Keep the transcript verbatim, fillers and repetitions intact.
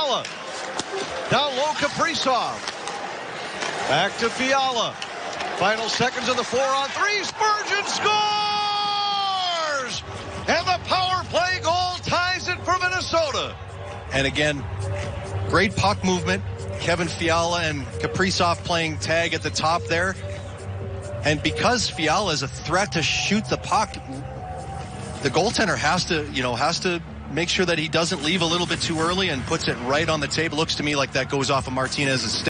Fiala. Down low, Kaprizov. Back to Fiala. Final seconds of the four on three. Spurgeon scores! And the power play goal ties it for Minnesota. And again, great puck movement. Kevin Fiala and Kaprizov playing tag at the top there. And because Fiala is a threat to shoot the puck, the goaltender has to, you know, has to make sure that he doesn't leave a little bit too early and puts it right on the table. Looks to me like that goes off of Martinez's stick.